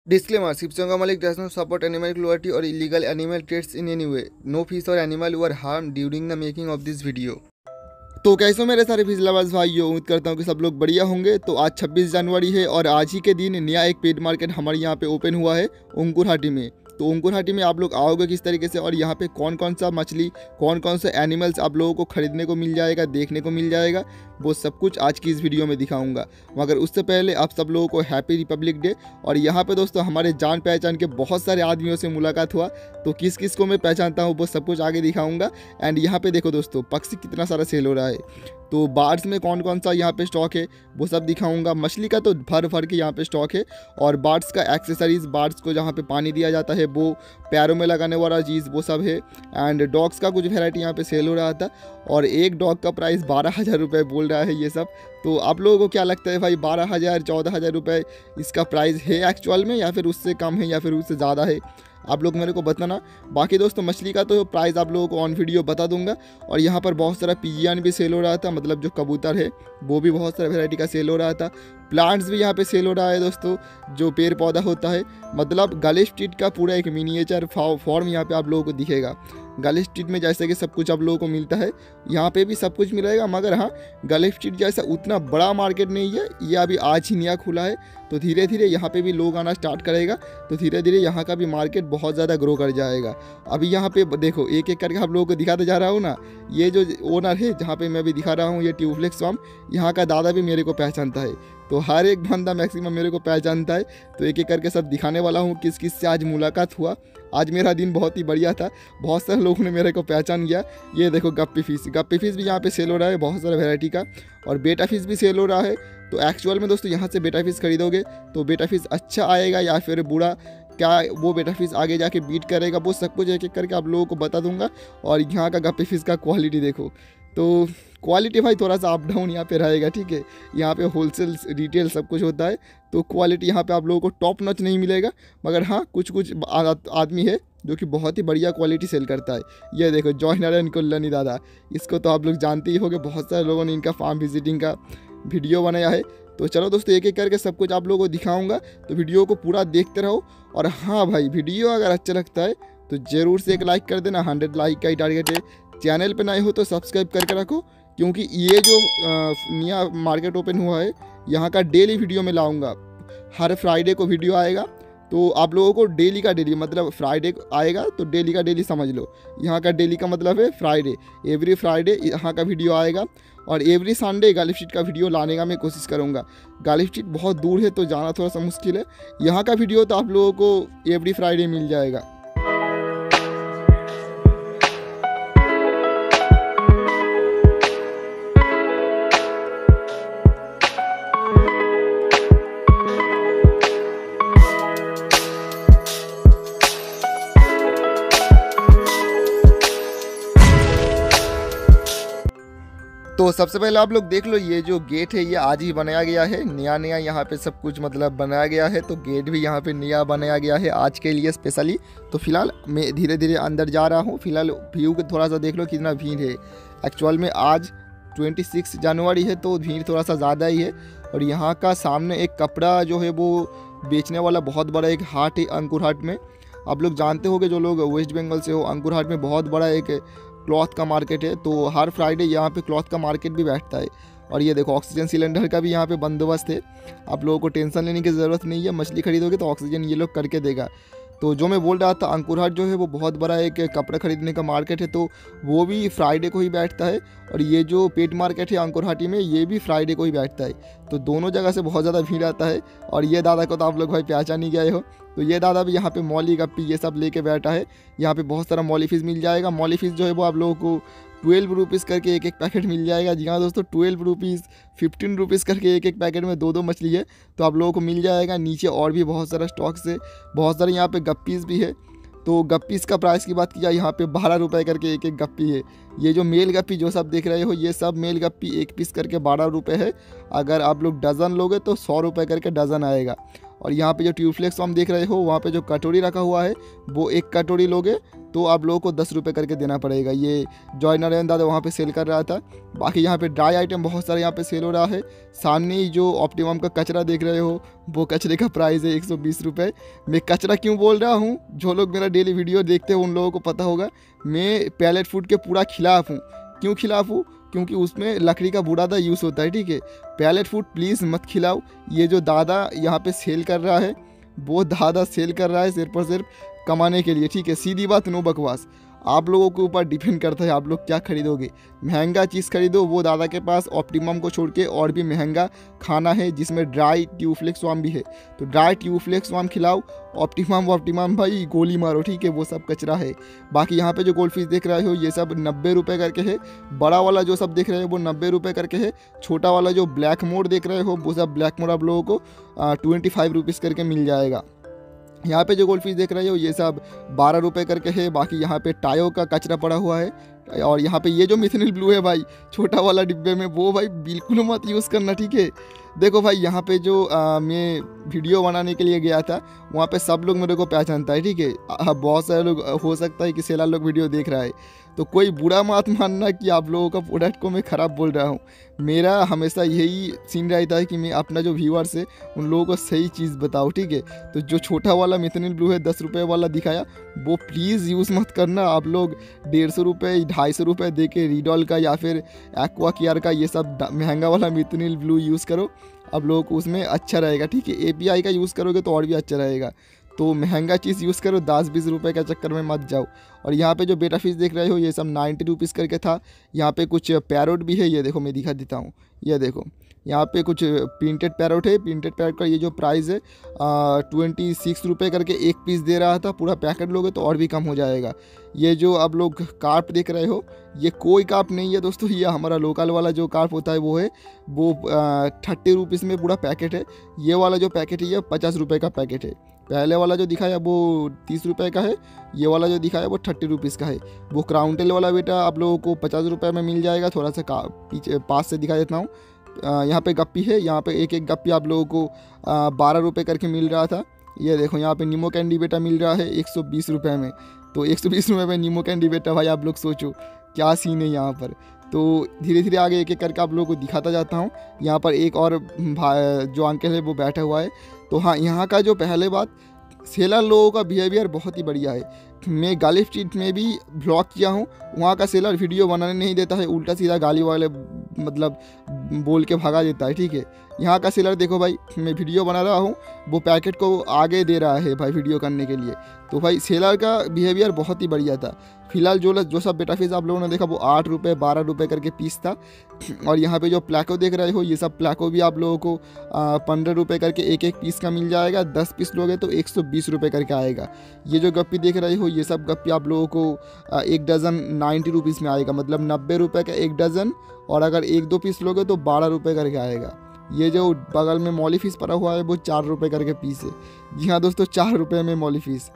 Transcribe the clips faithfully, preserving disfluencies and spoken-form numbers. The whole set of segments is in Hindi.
Disclaimer: Sipsanga Malik does not support animal cruelty or illegal animal trades in any way. No fish or animal were harmed during the making of this video. तो कैसे मेरे सारे फिश लवर्स भाइयों, उम्मीद करता हूँ कि सब लोग बढ़िया होंगे। तो आज छब्बीस जनवरी है और आज ही के दिन नया एक पेट मार्केट हमारे यहाँ पे ओपन हुआ है अंकुरहाटी में। तो अंकुरहाटी में आप लोग आओगे किस तरीके से और यहाँ पे कौन कौन सा मछली, कौन कौन से एनिमल्स आप लोगों को खरीदने को मिल जाएगा, देखने को मिल जाएगा, वो सब कुछ आज की इस वीडियो में दिखाऊंगा। मगर उससे पहले आप सब लोगों को हैप्पी रिपब्लिक डे। और यहाँ पे दोस्तों हमारे जान पहचान के बहुत सारे आदमियों से मुलाकात हुआ, तो किस किस को मैं पहचानता हूँ वो सब कुछ आगे दिखाऊंगा। एंड यहाँ पे देखो दोस्तों, पक्षी कितना सारा सेल हो रहा है, तो बार्ड्स में कौन कौन सा यहाँ पे स्टॉक है वो सब दिखाऊंगा। मछली का तो भर भर के यहाँ पे स्टॉक है, और बार्ड्स का एक्सेसरीज, बार्ड्स को जहाँ पे पानी दिया जाता है वो, पैरों में लगाने वाला चीज़ वो सब है। एंड डॉग्स का कुछ वेराइटी यहाँ पे सेल हो रहा था, और एक डॉग का प्राइस बारह हज़ार रुपये बोल रहा है ये सब। तो आप लोगों को क्या लगता है भाई, बारह हज़ार चौदह हज़ार रुपये इसका प्राइस है एक्चुअल में, या फिर उससे कम है, या फिर उससे ज़्यादा है? आप लोग मेरे को बताना। बाकी दोस्तों मछली का तो प्राइस आप लोगों को ऑन वीडियो बता दूंगा। और यहाँ पर बहुत सारा पिजियन भी सेल हो रहा था, मतलब जो कबूतर है वो भी बहुत सारा वैरायटी का सेल हो रहा था। प्लांट्स भी यहाँ पे सेल हो रहा है दोस्तों, जो पेड़ पौधा होता है, मतलब गले स्ट्रीट का पूरा एक मिनिएचर फॉर्म यहाँ पे आप लोगों को दिखेगा। गले स्ट्रीट में जैसे कि सब कुछ आप लोगों को मिलता है, यहाँ पे भी सब कुछ मिलेगा। मगर हाँ, गले स्ट्रीट जैसा उतना बड़ा मार्केट नहीं है, ये अभी आज ही नया खुला है, तो धीरे धीरे यहाँ पे भी लोग आना स्टार्ट करेगा, तो धीरे धीरे यहाँ का भी मार्केट बहुत ज़्यादा ग्रो कर जाएगा। अभी यहाँ पे देखो एक एक करके आप लोगों को दिखाते जा रहा हूँ ना। ये जो ओनर है जहाँ पे मैं भी दिखा रहा हूँ, ये ट्यूफ्लेक्स फार्म, यहाँ का दादा भी मेरे को पहचानता है। तो हर एक बंदा मैक्सिमम मेरे को पहचानता है, तो एक एक करके सब दिखाने वाला हूँ किस किस से आज मुलाकात हुआ। आज मेरा दिन बहुत ही बढ़िया था, बहुत सारे लोगों ने मेरे को पहचान गया। ये देखो गप्पी फिश, गप्पी फिश भी यहाँ पे सेल हो रहा है बहुत सारा वैरायटी का, और बेटा फिश भी सेल हो रहा है। तो एक्चुअल में दोस्तों यहाँ से बेटा फिश खरीदोगे तो बेटा फिश अच्छा आएगा या फिर बुरा, क्या वो बेटा फिश आगे जाके बीट करेगा, वो सब कुछ एक एक करके आप लोगों को बता दूंगा। और यहाँ का गप्पी फिश का क्वालिटी देखो, तो क्वालिटी भाई थोड़ा सा अप डाउन यहाँ पे रहेगा, ठीक है। यहाँ पे होलसेल रिटेल सब कुछ होता है, तो क्वालिटी यहाँ पे आप लोगों को टॉप नॉच नहीं मिलेगा। मगर हाँ, कुछ कुछ आदमी है जो कि बहुत ही बढ़िया क्वालिटी सेल करता है। ये देखो जॉय नारायण कुल्लनी दादा, इसको तो आप लोग जानते ही होंगे, बहुत सारे लोगों ने इनका फार्म विजिटिंग का वीडियो बनाया है। तो चलो दोस्तों एक एक करके सब कुछ आप लोगों को दिखाऊंगा, तो वीडियो को पूरा देखते रहो। और हाँ भाई, वीडियो अगर अच्छा लगता है तो ज़रूर से एक लाइक कर देना, हंड्रेड लाइक का ही टारगेट है। चैनल पे नए हो तो सब्सक्राइब करके रखो, क्योंकि ये जो नया मार्केट ओपन हुआ है यहाँ का डेली वीडियो में लाऊंगा। हर फ्राइडे को वीडियो आएगा, तो आप लोगों को डेली का डेली, मतलब फ्राइडे आएगा तो डेली का डेली समझ लो। यहाँ का डेली का मतलब है फ्राइडे, एवरी फ्राइडे यहाँ का वीडियो आएगा। और एवरी संडे गालिब स्ट्रीट का वीडियो लाने का मैं कोशिश करूँगा। गालिब स्ट्रीट बहुत दूर है तो जाना थोड़ा सा मुश्किल है। यहाँ का वीडियो तो आप लोगों को एवरी फ्राइडे मिल जाएगा। तो सबसे पहले आप लोग देख लो, ये जो गेट है ये आज ही बनाया गया है, नया नया यहाँ पे सब कुछ मतलब बनाया गया है। तो गेट भी यहाँ पे नया बनाया गया है आज के लिए स्पेशली। तो फिलहाल मैं धीरे धीरे अंदर जा रहा हूँ। फिलहाल व्यू को थोड़ा सा देख लो कितना भीड़ है। एक्चुअल में आज छब्बीस जनवरी है तो भीड़ थोड़ा सा ज़्यादा ही है। और यहाँ का सामने एक कपड़ा जो है वो बेचने वाला बहुत बड़ा एक हाट है अंकुरहाट में। आप लोग जानते होंगे जो लोग वेस्ट बंगाल से हो, अंकुरहाट में बहुत बड़ा एक क्लॉथ का मार्केट है। तो हर फ्राइडे यहाँ पे क्लॉथ का मार्केट भी बैठता है। और ये देखो ऑक्सीजन सिलेंडर का भी यहाँ पे बंदोबस्त है, आप लोगों को टेंशन लेने की ज़रूरत नहीं है। मछली खरीदोगे तो ऑक्सीजन ये लोग करके देगा। तो जो मैं बोल रहा था, अंकुरहाट जो है वो बहुत बड़ा एक कपड़ा खरीदने का मार्केट है, तो वो भी फ्राइडे को ही बैठता है। और ये जो पेट मार्केट है अंकुरहाटी में, ये भी फ्राइडे को ही बैठता है। तो दोनों जगह से बहुत ज़्यादा भीड़ आता है। और ये दादा को तो आप लोग भाई पहचान ही गए हो, तो ये दादा भी यहाँ पे मौली गप्पी ये सब लेके बैठा है। यहाँ पे बहुत सारा मौली फिश मिल जाएगा। मौली फिश जो है वो आप लोगों को ट्वेल्व रुपीज़ करके एक एक पैकेट मिल जाएगा। जी हाँ दोस्तों, ट्वेल्व रुपीज़ फिफ्टीन रुपीज़ करके एक एक पैकेट में दो दो मछली है, तो आप लोगों को मिल जाएगा। नीचे और भी बहुत सारा स्टॉक्स है, बहुत सारे यहाँ पे गप्पीज़ भी है। तो गप्पीज़ का प्राइस की बात की जाए, यहाँ पे बारह रुपये करके एक एक गप्पी है। ये जो मेल गप्पी जो सब देख रहे हो, ये सब मेल गप्पी एक पीस करके बारह रुपये है। अगर आप लोग डज़न लोगे तो सौ रुपये करके डज़न आएगा। और यहाँ पे जो ट्यूफ्लेक्स हम देख रहे हो, वहाँ पे जो कटोरी रखा हुआ है वो एक कटोरी लोगे तो आप लोगों को दस रुपये करके देना पड़ेगा। ये जॉय नारायण दादा वहाँ पे सेल कर रहा था। बाकी यहाँ पे ड्राई आइटम बहुत सारे यहाँ पे सेल हो रहा है। सामने ही जो ऑप्टिमम का कचरा देख रहे हो, वो कचरे का प्राइस है एक सौ बीस रुपये। मैं कचरा क्यों बोल रहा हूँ, जो लोग मेरा डेली वीडियो देखते हैं उन लोगों को पता होगा, मैं पैलेट फूड के पूरा खिलाफ हूँ। क्यों खिलाफ हूँ? क्योंकि उसमें लकड़ी का बुरादा यूज़ होता है, ठीक है। पैलेट फूड प्लीज़ मत खिलाओ। ये जो दादा यहाँ पे सेल कर रहा है, वो दादा सेल कर रहा है सिर्फ और सिर्फ कमाने के लिए, ठीक है। सीधी बात, नो बकवास। आप लोगों के ऊपर डिपेंड करता है आप लोग क्या खरीदोगे। महंगा चीज़ खरीदो। वो दादा के पास ऑप्टिमम को छोड़ के और भी महंगा खाना है, जिसमें ड्राई ट्यूफ्लेक्स वाम भी है। तो ड्राई ट्यूफ्लेक्स वाम खिलाओ। ऑप्टिमम ऑप्टिमम भाई गोली मारो, ठीक है। वो सब कचरा है। बाकी यहाँ पे जो गोल्ड फिश देख रहे हो, ये सब नब्बे रुपये करके है। बड़ा वाला जो सब देख रहे हो वो नब्बे रुपये करके है। छोटा वाला जो ब्लैक मोड देख रहे हो, वो सब ब्लैक मोड आप लोगों को ट्वेंटी फाइव रुपीज़ करके मिल जाएगा। यहाँ पे जो गोल्ड फिश देख रहे हो, ये सब बारह रुपये करके है। बाकी यहाँ पे टायो का कचरा पड़ा हुआ है। और यहाँ पे ये जो मिथनिल ब्लू है भाई, छोटा वाला डिब्बे में, वो भाई बिल्कुल मत यूज़ करना, ठीक है। देखो भाई, यहाँ पे जो आ, मैं वीडियो बनाने के लिए गया था, वहाँ पे सब लोग मेरे को पहचानता है, ठीक है। बहुत सारे लोग, हो सकता है कि सेला लोग वीडियो देख रहा है, तो कोई बुरा मत मानना कि आप लोगों का प्रोडक्ट को मैं ख़राब बोल रहा हूँ। मेरा हमेशा यही सीन रहता है कि मैं अपना जो व्यूअर्स है उन लोगों को सही चीज़ बताऊँ, ठीक है। तो जो छोटा वाला मिथनिल ब्लू है, दस रुपये वाला दिखाया, वो प्लीज़ यूज़ मत करना। आप लोग डेढ़ सौ रुपये ढाई सौ रुपये दे के रीडॉल का या फिर एक्वा केयर का ये सब महंगा वाला मिथनिल ब्लू यूज़ करो। आप लोगों को उसमें अच्छा रहेगा, ठीक है। ए पी आई का यूज़ करोगे तो और भी अच्छा रहेगा। तो महंगा चीज़ यूज़ करो, दस बीस रुपए का चक्कर में मत जाओ। और यहाँ पे जो बेटा फिश देख रहे हो, ये सब नाइन्टी रुपीज़ करके था। यहाँ पे कुछ पैरोट भी है, ये देखो मैं दिखा देता हूँ। ये देखो, यहाँ पे कुछ प्रिंटेड पैरोट है। प्रिंटेड पैरोट का ये जो प्राइस है ट्वेंटी सिक्स रुपये करके एक पीस दे रहा था। पूरा पैकेट लोगे तो और भी कम हो जाएगा। ये जो आप लोग कार्प देख रहे हो, ये कोई कार्प नहीं है दोस्तों, ये हमारा लोकल वाला जो कार्प होता है वो है। वो थर्टी रुपीज़ में पूरा पैकेट है। ये वाला जो पैकेट है ये पचास रुपये का पैकेट है। पहले वाला जो दिखाया वो तीस रुपये का है, ये वाला जो दिखाया वो थर्टी रुपीज़ का है। वो क्राउन टेल वाला बेटा आप लोगों को पचास रुपये में मिल जाएगा। थोड़ा सा पीछे पास से दिखा देता हूँ। यहाँ पे गप्पी है, यहाँ पे एक एक गप्पी आप लोगों को बारह रुपये करके मिल रहा था। ये देखो, यहाँ पे नीमो कैंडी बेटा मिल रहा है एक सौ बीस रुपये में। तो एक सौ बीस रुपये में नीमो कैंडी बेटा, भाई आप लोग सोचो क्या सीन है यहाँ पर। तो धीरे धीरे आगे एक एक करके आप लोगों को दिखाता जाता हूँ। यहाँ पर एक और जो अंकल है वो बैठा हुआ है। तो हाँ, यहाँ का जो पहले बात, सेलर लोगों का बिहेवियर बहुत ही बढ़िया है। मैं गाली स्ट्रीट में भी ब्लॉग किया हूँ, वहाँ का सेलर वीडियो बनाने नहीं देता है, उल्टा सीधा गाली वाले मतलब बोल के भगा देता है, ठीक है। यहाँ का सेलर देखो भाई, मैं वीडियो बना रहा हूँ, वो पैकेट को आगे दे रहा है भाई वीडियो करने के लिए। तो भाई सेलर का बिहेवियर बहुत ही बढ़िया था। फिलहाल जो जो सब बेटा फिश आप लोगों ने देखा वो आठ रुपये बारह रुपये करके पीस था। और यहाँ पे जो प्लाको देख रहे हो, ये सब प्लाको भी आप लोगों को पंद्रह रुपये करके एक एक पीस का मिल जाएगा। दस पीस लोगे तो एक सौ बीस रुपये करके आएगा। ये जो गप्पी देख रहे हो, ये सब गप्पी आप लोगों को एक डज़न नाइन्टी रुपीज़ में आएगा, मतलब नब्बे रुपये का एक डज़न। और अगर एक दो पीस लोगे तो बारह रुपये करके आएगा। ये जो बगल में मौली फिश पड़ा हुआ है वो चार रुपये करके पीस है। जी हाँ दोस्तों, चार रुपये में मौली फिश।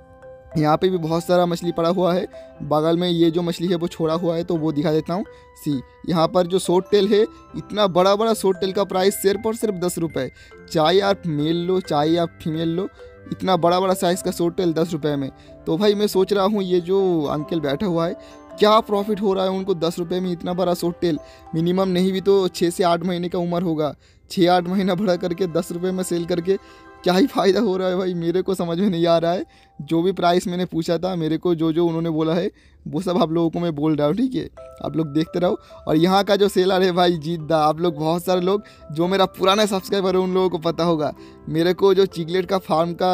यहाँ पे भी बहुत सारा मछली पड़ा हुआ है। बगल में ये जो मछली है वो छोड़ा हुआ है, तो वो दिखा देता हूँ। सी, यहाँ पर जो शॉर्ट टेल है, इतना बड़ा बड़ा शॉर्ट टेल का प्राइस सिर्फ और सिर्फ दस रुपये। चाहे आप मेल लो चाहे आप फीमेल लो, इतना बड़ा बड़ा साइज़ का शॉर्ट टेल दस रुपये में। तो भाई मैं सोच रहा हूँ ये जो अंकल बैठा हुआ है, क्या प्रॉफिट हो रहा है उनको दस रुपये में इतना बड़ा शॉर्ट टेल। मिनिमम नहीं भी तो छः से आठ महीने का उम्र होगा, छः आठ महीना बड़ा करके दस रुपये में सेल करके क्या ही फ़ायदा हो रहा है भाई, मेरे को समझ में नहीं आ रहा है। जो भी प्राइस मैंने पूछा था, मेरे को जो जो उन्होंने बोला है वो सब आप लोगों को मैं बोल रहा हूँ, ठीक है। आप लोग देखते रहो। और यहाँ का जो सेलर है भाई जीत दा, आप लोग बहुत सारे लोग जो मेरा पुराना सब्सक्राइबर है उन लोगों को पता होगा। मेरे को जो चिगलेट का फार्म का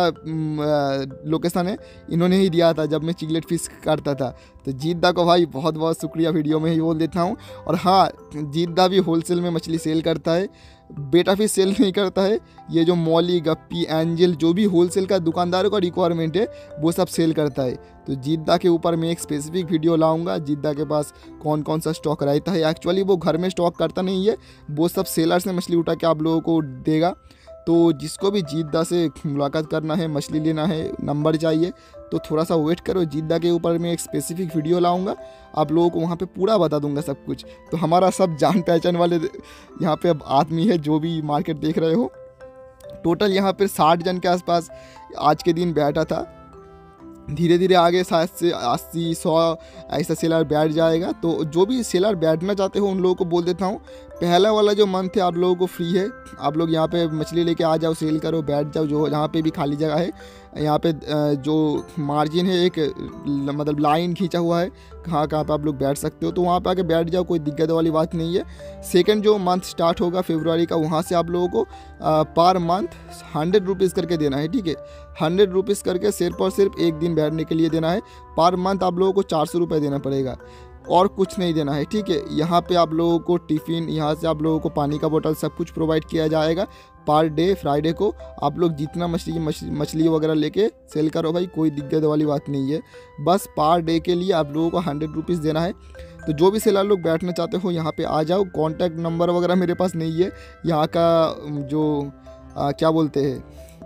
लोकेशन है इन्होंने ही दिया था जब मैं चिगलेट फिश काटता था। तो जीत दा को भाई बहुत बहुत शुक्रिया, वीडियो में ही बोल देता हूँ। और हाँ, जीत दा भी होलसेल में मछली सेल करता है, बेटा फिश सेल नहीं करता है। ये जो मौली गप्पी एंजल जो भी होलसेल का दुकानदारों का रिक्वायरमेंट है वो सब सेल करता है। तो जीद्दा के ऊपर मैं एक स्पेसिफिक वीडियो लाऊंगा। जीद्दा के पास कौन कौन सा स्टॉक रहता है, एक्चुअली वो घर में स्टॉक करता नहीं है, वो सब सेलर से मछली उठा के आप लोगों को देगा। तो जिसको भी जीद्दा से मुलाकात करना है, मछली लेना है, नंबर चाहिए, तो थोड़ा सा वेट करो। जीद्दा के ऊपर मैं एक स्पेसिफिक वीडियो लाऊंगा, आप लोगों को वहाँ पे पूरा बता दूंगा सब कुछ। तो हमारा सब जान पहचान वाले यहाँ पे आदमी है जो भी मार्केट देख रहे हो। टोटल यहाँ पे साठ जन के आसपास आज के दिन बैठा था। धीरे धीरे आगे शायद से अस्सी सौ ऐसा सेलर बैठ जाएगा। तो जो भी सेलर बैठना चाहते हो उन लोगों को बोल देता हूँ, पहला वाला जो मंथ है आप लोगों को फ्री है। आप लोग यहाँ पे मछली लेके आ जाओ, सेल करो, बैठ जाओ। जो जहाँ पे भी खाली जगह है यहाँ पे जो मार्जिन है एक मतलब लाइन खींचा हुआ है कहाँ कहाँ पे आप लोग बैठ सकते हो, तो वहाँ पे आके बैठ जाओ, कोई दिक्कत वाली बात नहीं है। सेकंड जो मंथ स्टार्ट होगा फरवरी का, वहाँ से आप लोगों को पर मंथ हंड्रेड रुपीज़ करके देना है, ठीक है। हंड्रेड रुपीज़ करके सिर्फ और सिर्फ एक दिन बैठने के लिए देना है। पर मंथ आप लोगों को चार सौ रुपये देना पड़ेगा और कुछ नहीं देना है, ठीक है। यहाँ पे आप लोगों को टिफ़िन, यहाँ से आप लोगों को पानी का बोतल सब कुछ प्रोवाइड किया जाएगा। पर डे फ्राइडे को आप लोग जितना मछली मछली वगैरह लेके सेल करो भाई, कोई दिक्कत वाली बात नहीं है। बस पर डे के लिए आप लोगों को हंड्रेड रुपीज़ देना है। तो जो भी सेलर लोग बैठना चाहते हो यहाँ पे आ जाओ। कॉन्टैक्ट नंबर वगैरह मेरे पास नहीं है यहाँ का, जो आ, क्या बोलते हैं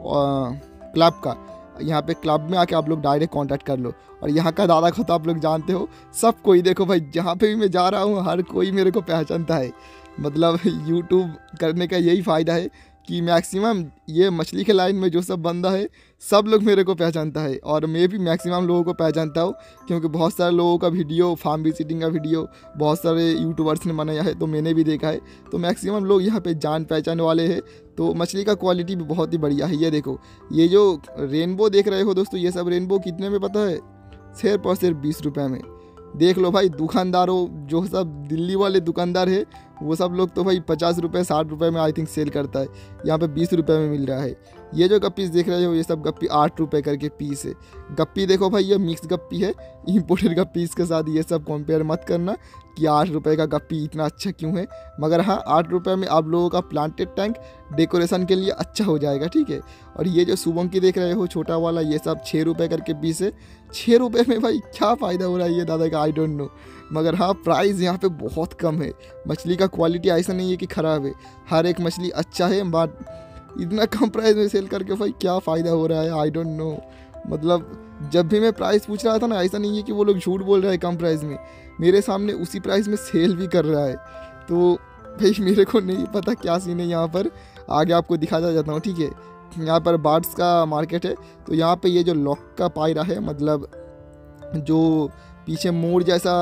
क्लब का, यहाँ पे क्लब में आके आप लोग डायरेक्ट कांटेक्ट कर लो। और यहाँ का दादा को तो आप लोग जानते हो, सब कोई देखो भाई, जहाँ पे भी मैं जा रहा हूँ हर कोई मेरे को पहचानता है। मतलब यूट्यूब करने का यही फ़ायदा है कि मैक्सिमम ये मछली के लाइन में जो सब बंदा है सब लोग मेरे को पहचानता है, और मैं भी मैक्सिमम लोगों को पहचानता हूँ, क्योंकि बहुत सारे लोगों का वीडियो, फार्म विजिटिंग का वीडियो बहुत सारे यूट्यूबर्स ने बनाया है, तो मैंने भी देखा है। तो मैक्सिमम लोग यहाँ पे जान पहचान वाले हैं। तो मछली का क्वालिटी भी बहुत ही बढ़िया है। ये देखो, ये जो रेनबो देख रहे हो दोस्तों, ये सब रेनबो कितने में पता है? सिर्फ और सिर्फ बीस रुपये में। देख लो भाई, दुकानदारों जो सब दिल्ली वाले दुकानदार है वो सब लोग तो भाई पचास रुपये साठ रुपये में आई थिंक सेल करता है, यहाँ पे बीस रुपये में मिल रहा है। ये जो गप्पीस देख रहे हो ये सब गप्पी आठ रुपये करके पीस है। गप्पी देखो भाई, ये मिक्स गप्पी है, इम्पोर्टेड गप्पीस के साथ ये सब कंपेयर मत करना कि आठ रुपये का गप्पी इतना अच्छा क्यों है। मगर हाँ, आठ रुपये में आप लोगों का प्लांटेड टैंक डेकोरेशन के लिए अच्छा हो जाएगा, ठीक है। और ये जो शुभम की देख रहे हो छोटा वाला, ये सब छः रुपये करके पीस है। छः रुपये में भाई क्या फ़ायदा हो रहा है ये दादा का, आई डोंट नो। मगर हाँ, प्राइस यहाँ पे बहुत कम है। मछली का क्वालिटी ऐसा नहीं है कि ख़राब है, हर एक मछली अच्छा है, बट इतना कम प्राइस में सेल करके भाई क्या फ़ायदा हो रहा है, आई डोंट नो। मतलब जब भी मैं प्राइस पूछ रहा था ना, ऐसा नहीं है कि वो लोग झूठ बोल रहे हैं कम प्राइस में, मेरे सामने उसी प्राइस में सेल भी कर रहा है। तो भाई मेरे को नहीं पता क्या सीन है यहाँ पर, आगे आपको दिखाता जाता हूँ, ठीक है। यहाँ पर बर्ड्स का मार्केट है। तो यहाँ पे ये जो लॉक का पायरा है, मतलब जो पीछे मोर जैसा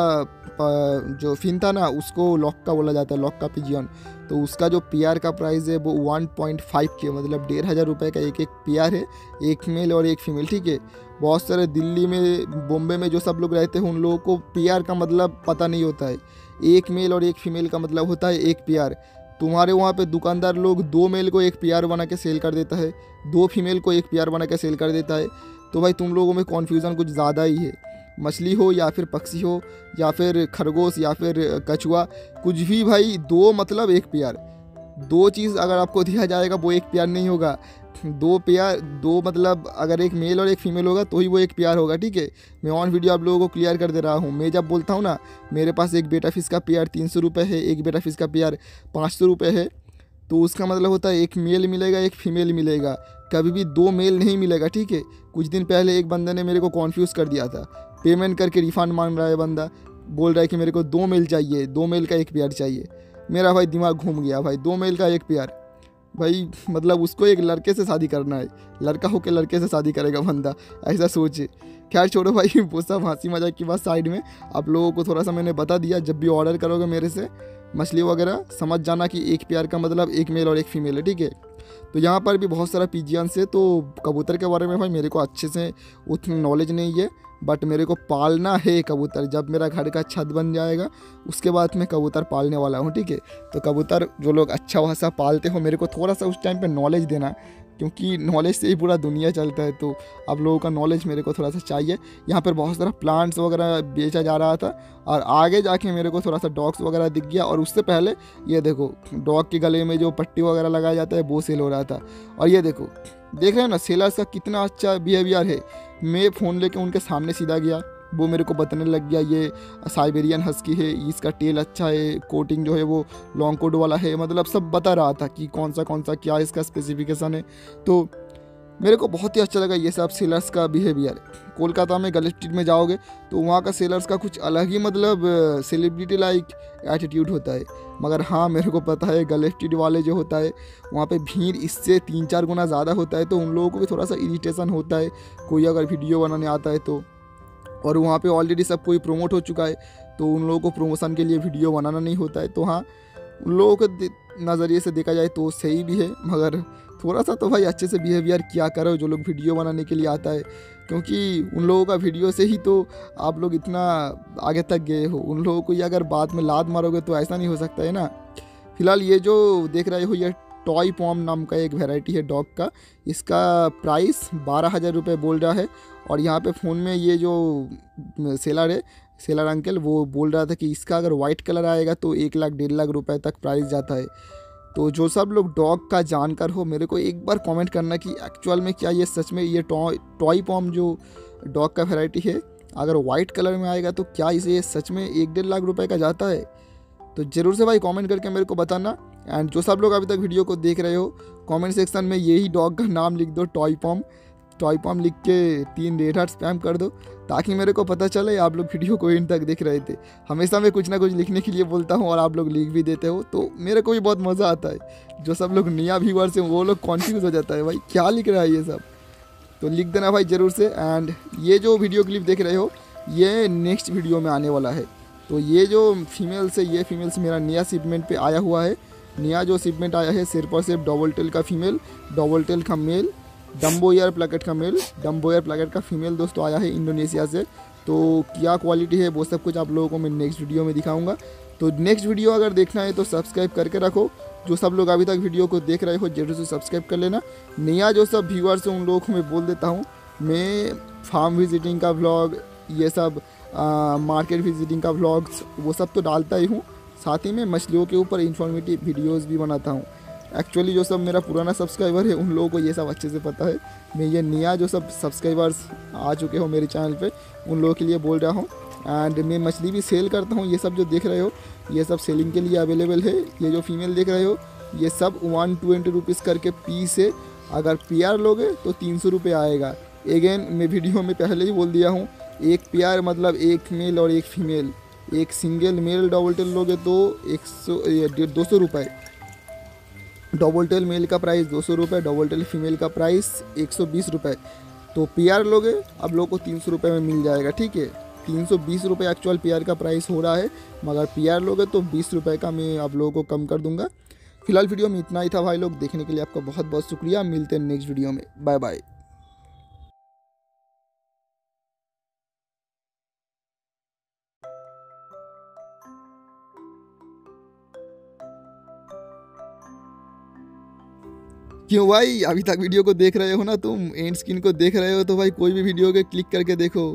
जो फिन था ना, उसको लॉक का बोला जाता है, लॉक का पिजियन। तो उसका जो पेयर का प्राइस है वो वन पॉइंट फाइव के, मतलब डेढ़ हज़ार रुपये का एक एक पेयर है, एक मेल और एक फीमेल, ठीक है। बहुत सारे दिल्ली में, बॉम्बे में जो सब लोग रहते हैं उन लोगों को पेयर का मतलब पता नहीं होता है। एक मेल और एक फीमेल का मतलब होता है एक पेयर। तुम्हारे वहाँ पे दुकानदार लोग दो मेल को एक पेयर बना के सेल कर देता है, दो फीमेल को एक पेयर बना के सेल कर देता है। तो भाई तुम लोगों में कॉन्फ्यूज़न कुछ ज़्यादा ही है। मछली हो या फिर पक्षी हो या फिर खरगोश या फिर कछुआ, कुछ भी भाई, दो मतलब एक पेयर। दो चीज़ अगर आपको दिया जाएगा वो एक पेयर नहीं होगा। दो पेयर, दो मतलब अगर एक मेल और एक फीमेल होगा तो ही वो एक पेयर होगा, ठीक है। मैं ऑन वीडियो आप लोगों को क्लियर कर दे रहा हूँ। मैं जब बोलता हूँ ना मेरे पास एक बेटा फिश का पेयर तीन सौ रुपये है, एक बेटा फिश का पेयर पाँच सौ रुपये है, तो उसका मतलब होता है एक मेल मिलेगा एक फीमेल मिलेगा, कभी भी दो मेल नहीं मिलेगा, ठीक है। कुछ दिन पहले एक बंदे ने मेरे को कॉन्फ्यूज़ कर दिया था, पेमेंट करके रिफ़ंड मांग रहा है बंदा, बोल रहा है कि मेरे को दो मेल चाहिए, दो मेल का एक पेयर चाहिए। मेरा भाई दिमाग घूम गया, भाई दो मेल का एक पेयर, भाई मतलब उसको एक लड़के से शादी करना है, लड़का होकर लड़के से शादी करेगा बंदा, ऐसा सोचे। खैर छोड़ो भाई, वो सब हंसी मजाक की बात साइड में। आप लोगों को थोड़ा सा मैंने बता दिया, जब भी ऑर्डर करोगे मेरे से मछली वगैरह, समझ जाना कि एक पेयर का मतलब एक मेल और एक फीमेल है, ठीक है। तो यहाँ पर भी बहुत सारा पिजियन से, तो कबूतर के बारे में भाई मेरे को अच्छे से उतनी नॉलेज नहीं है, बट मेरे को पालना है कबूतर। जब मेरा घर का छत बन जाएगा उसके बाद मैं कबूतर पालने वाला हूँ, ठीक है। तो कबूतर जो लोग अच्छा खासा पालते हो, मेरे को थोड़ा सा उस टाइम पे नॉलेज देना, क्योंकि नॉलेज से ही पूरा दुनिया चलता है। तो आप लोगों का नॉलेज मेरे को थोड़ा सा चाहिए। यहाँ पर बहुत सारा प्लांट्स वगैरह बेचा जा रहा था, और आगे जाके मेरे को थोड़ा सा डॉग्स वगैरह दिख गया। और उससे पहले ये देखो, डॉग के गले में जो पट्टी वगैरह लगाया जाता है वो सेल हो रहा था। और ये देखो, देख रहे हैं ना सेलर्स का कितना अच्छा बिहेवियर है। मैं फ़ोन लेके उनके सामने सीधा गया, वो मेरे को बताने लग गया ये साइबेरियन हस्की है, इसका टेल अच्छा है, कोटिंग जो है वो लॉन्ग कोट वाला है, मतलब सब बता रहा था कि कौन सा कौन सा क्या इसका स्पेसिफिकेशन है। तो मेरे को बहुत ही अच्छा लगा ये सब सेलर्स का बिहेवियर। कोलकाता में गले स्ट्रीट में जाओगे तो वहाँ का सेलर्स का कुछ अलग ही मतलब सेलिब्रिटी लाइक एटीट्यूड होता है। मगर हाँ, मेरे को पता है गले स्ट्रीट वाले जो होता है वहाँ पे भीड़ इससे तीन चार गुना ज़्यादा होता है, तो उन लोगों को भी थोड़ा सा इरिटेशन होता है कोई अगर वीडियो बनाने आता है तो। और वहाँ पे ऑलरेडी सब कोई प्रमोट हो चुका है, तो उन लोगों को प्रमोशन के लिए वीडियो बनाना नहीं होता है। तो हाँ, उन लोगों के नज़रिए से देखा जाए तो सही भी है, मगर थोड़ा सा तो भाई अच्छे से बिहेवियर किया करो जो लोग वीडियो बनाने के लिए आता है, क्योंकि उन लोगों का वीडियो से ही तो आप लोग इतना आगे तक गए हो। उन लोगों को ये अगर बाद में लात मारोगे तो ऐसा नहीं हो सकता है ना। फिलहाल ये जो देख रहे हो ये टॉय पॉम नाम का एक वैरायटी है डॉग का। इसका प्राइस बारह हज़ार रुपये बोल रहा है। और यहाँ पे फ़ोन में ये जो सेलर है, सेलर अंकल, वो बोल रहा था कि इसका अगर वाइट कलर आएगा तो एक लाख डेढ़ लाख रुपए तक प्राइस जाता है। तो जो सब लोग डॉग का जानकार हो मेरे को एक बार कमेंट करना कि एक्चुअल में क्या ये सच में ये टॉय टॉय पॉम जो डॉग का वैरायटी है अगर वाइट कलर में आएगा तो क्या इसे ये सच में एक डेढ़ लाख रुपए का जाता है। तो ज़रूर से भाई कमेंट करके मेरे को बताना। एंड जो सब लोग अभी तक वीडियो को देख रहे हो कमेंट सेक्शन में यही डॉग का नाम लिख दो, टॉय पॉम। टॉय पॉम लिख के तीन रेड हार्ट स्पैम कर दो ताकि मेरे को पता चले आप लोग वीडियो को इन तक देख रहे थे। हमेशा मैं कुछ ना कुछ लिखने के लिए बोलता हूँ और आप लोग लिख भी देते हो, तो मेरे को भी बहुत मज़ा आता है। जो सब लोग नया व्यूअर्स हैं वो लोग कॉन्फ्यूज़ हो जाता है भाई क्या लिख रहा है ये सब, तो लिख देना भाई ज़रूर से। एंड ये जो वीडियो क्लिप देख रहे हो ये नेक्स्ट वीडियो में आने वाला है। तो ये जो फीमेल्स है ये फीमेल्स मेरा नया शिपमेंट पे आया हुआ है। नया जो शिपमेंट आया है सिर्फ और सिर्फ डबल टेल का फीमेल, डबल टेल का मेल, डम्बो ईयर प्लेकेट का मेल, डम्बो ईयर प्लेकेट का फीमेल दोस्तों आया है इंडोनेशिया से। तो क्या क्वालिटी है वो सब कुछ आप लोगों को मैं नेक्स्ट वीडियो में दिखाऊंगा। तो नेक्स्ट वीडियो अगर देखना है तो सब्सक्राइब करके रखो। जो सब लोग अभी तक वीडियो को देख रहे हो जरूर से सब्सक्राइब कर लेना। नया जो सब व्यूअर्स हैं उन लोगों को मैं बोल देता हूँ, मैं फार्म विजिटिंग का व्लॉग, ये सब मार्केट विजिटिंग का व्लॉग्स वो सब तो डालता ही हूँ, साथ ही में मछलियों के ऊपर इंफॉर्मेटिव वीडियोस भी बनाता हूँ। एक्चुअली जो सब मेरा पुराना सब्सक्राइबर है उन लोगों को ये सब अच्छे से पता है। मैं ये नया जो सब सब्सक्राइबर्स आ चुके हो मेरे चैनल पे उन लोगों के लिए बोल रहा हूँ। एंड मैं मछली भी सेल करता हूँ। ये सब जो देख रहे हो ये सब सेलिंग के लिए अवेलेबल है। ये जो फीमेल देख रहे हो ये सब वन ट्वेंटी रुपीज़ करके पीस है। अगर पेयर लोगे तो तीन सौ रुपये आएगा। अगेन मैं वीडियो में पहले ही बोल दिया हूँ, एक पेयर मतलब एक मेल और एक फीमेल। एक सिंगल मेल डबल टेल लोगे तो एक सौ दो सौ रुपये, डबल टेल मेल का प्राइस दो सौ रुपये, डबल टेल फीमेल का प्राइस एक सौ बीस रुपये। तो पेयर लोगे अब लोगों को तीन सौ रुपये में मिल जाएगा, ठीक है। तीन सौ बीस रुपये एक्चुअल पेयर का प्राइस हो रहा है, मगर पेयर लोगे तो बीस रुपये का मैं आप लोगों को कम कर दूंगा। फिलहाल वीडियो में इतना ही था भाई लोग, देखने के लिए आपका बहुत बहुत शुक्रिया। मिलते हैं नेक्स्ट वीडियो में, बाय बाय। क्यों भाई अभी तक वीडियो को देख रहे हो ना तुम, एंड स्क्रीन को देख रहे हो तो भाई कोई भी वीडियो के क्लिक करके देखो।